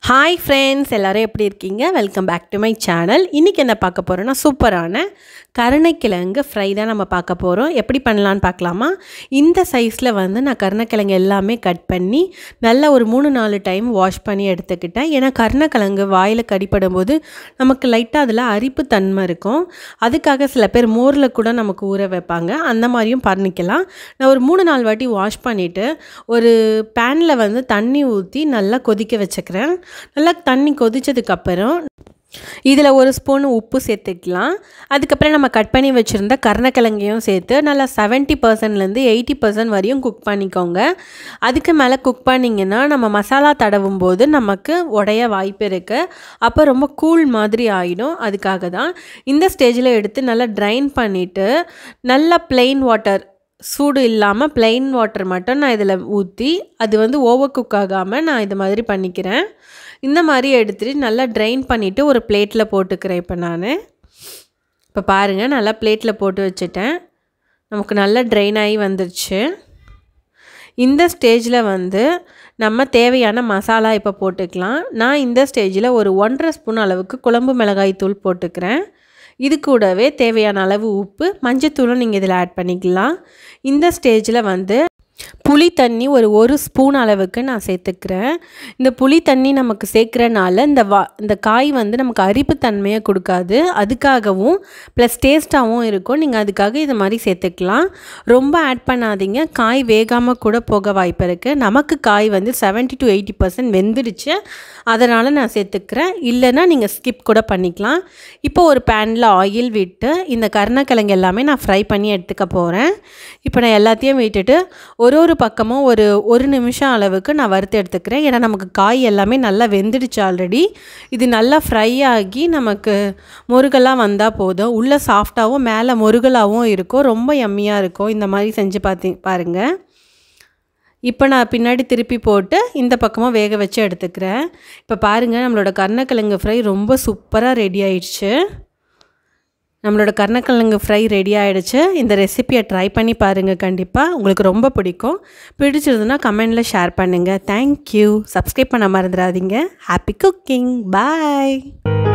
Hi friends, எல்லாரும் எப்படி இருக்கீங்க? Welcome back to my channel. இன்னைக்கு என்ன பார்க்க போறோம்னா சூப்பரான கருணைக்கிழங்கு ஃப்ரை தான் நம்ம பார்க்க போறோம். எப்படி பண்ணலாம்னு பார்க்கலாமா? இந்த சைஸ்ல நான் கருணைக்கிழங்கு எல்லாமே கட் பண்ணி நல்லா ஒரு 3-4 டைம் வாஷ் பண்ணி எடுத்துக்கிட்டேன். ஏன்னா கருணைக்கிழங்கு வாயில கடிப்படும்போது நமக்கு லைட்டா அதுல அரிப்பு தன்மை இருக்கும். அதுக்காக சில பேர் மோர்ல கூட நமக்கு ஊற வைப்பாங்க. அந்த மாதிரியும் பண்ணிக்கலாம். நான் ஒரு 3-4 வாட்டி வாஷ் பண்ணிட்டு ஒரு பேன்ல தண்ணி ஊத்தி நல்லா கொதிக்க வச்சுக்கிறேன். நல்லா தண்ணி கொதிச்சதுக்கு அப்புறம் இதில் 1 ஸ்பூன் உப்பு சேர்த்துக்கலாம். அதுக்கப்புறம் நம்ம கட் பண்ணி வச்சுருந்த கருணைக்கிழங்கையும் சேர்த்து நல்லா 70%லேருந்து 80% வரையும் குக் பண்ணிக்கோங்க. அதுக்கு மேலே குக் பண்ணிங்கன்னா நம்ம மசாலா தடவும் போது நமக்கு உடைய வாய்ப்பு இருக்குது. அப்போ ரொம்ப கூல் மாதிரி ஆகிடும். அதுக்காக தான் இந்த ஸ்டேஜில் எடுத்து நல்லா ட்ரைன் பண்ணிவிட்டு நல்லா ப்ளெயின் வாட்டர் சூடு இல்லாமல் ப்ளெயின் வாட்டர் மட்டும் நான் இதில் ஊற்றி அது ஓவர் குக் ஆகாமல் நான் இது மாதிரி பண்ணிக்கிறேன். இந்த மாதிரி எடுத்துகிட்டு நல்லா ட்ரைன் பண்ணிவிட்டு ஒரு பிளேட்டில் போட்டுக்கிறேன். இப்போ பாருங்கள், நல்லா பிளேட்டில் போட்டு வச்சுட்டேன். நமக்கு நல்லா ட்ரைன் ஆகி வந்துருச்சு. இந்த ஸ்டேஜில் நம்ம தேவையான மசாலா இப்போ போட்டுக்கலாம். நான் இந்த ஸ்டேஜில் ஒரு 1.5 ஸ்பூன் அளவுக்கு குழம்பு மிளகாய் தூள் போட்டுக்கிறேன். இது கூடவே தேவையான அளவு உப்பு, மஞ்சத்தூளும் நீங்கள் இதில் ஆட் பண்ணிக்கலாம். இந்த ஸ்டேஜில் புளி தண்ணி ஒரு 1 ஸ்பூன் அளவுக்கு நான் சேர்த்துக்கிறேன். இந்த புளி தண்ணி நமக்கு சேர்க்குறனால இந்த காய் நமக்கு அரிப்பு தன்மையை கொடுக்காது. அதுக்காகவும் ப்ளஸ் டேஸ்ட்டாகவும் இருக்கும். நீங்கள் அதுக்காக இது மாதிரி சேர்த்துக்கலாம். ரொம்ப ஆட் பண்ணாதீங்க, காய் வேகாமல் கூட போக வாய்ப்பு இருக்குது. நமக்கு காய் 70 to 80% வெந்துடுச்சு. அதனால் நான் சேர்த்துக்கிறேன். இல்லைன்னா நீங்கள் ஸ்கிப் கூட பண்ணிக்கலாம். இப்போ ஒரு பேனில் ஆயில் விட்டு இந்த கருணைக்கிழங்கு எல்லாமே நான் ஃப்ரை பண்ணி எடுத்துக்க போகிறேன். இப்போ நான் எல்லாத்தையும் விட்டுட்டு ஒரு பக்கமும் ஒரு நிமிஷம் அளவுக்கு நான் வறுத்து எடுத்துக்கிறேன். ஏன்னா நமக்கு காய் எல்லாமே நல்லா வெந்துடுச்சு ஆல்ரெடி. இது நல்லா ஃப்ரை ஆகி நமக்கு முருகலாக வந்தால் போதும். உள்ளே சாஃப்டாகவும் மேலே முருகலாகவும் இருக்கும். ரொம்ப யம்மியாக இருக்கும். இந்த மாதிரி செஞ்சு பாருங்கள். இப்போ நான் பின்னாடி திருப்பி போட்டு இந்த பக்கமாக வேக வச்சு எடுத்துக்கிறேன். இப்போ பாருங்கள், நம்மளோட கருணைக்கிழங்கு ஃப்ரை ரொம்ப சூப்பராக ரெடி ஆயிடுச்சு. நம்மளோட கருணைக்கிழங்கு ஃப்ரை ரெடி ஆகிடுச்சு. இந்த ரெசிபியை ட்ரை பண்ணி பாருங்கள். கண்டிப்பாக உங்களுக்கு ரொம்ப பிடிக்கும். பிடிச்சிருந்துன்னா கமெண்டில் ஷேர் பண்ணுங்கள். தேங்க்யூ. சப்ஸ்கிரைப் பண்ண மறந்துடாதீங்க. Happy cooking. பாய்.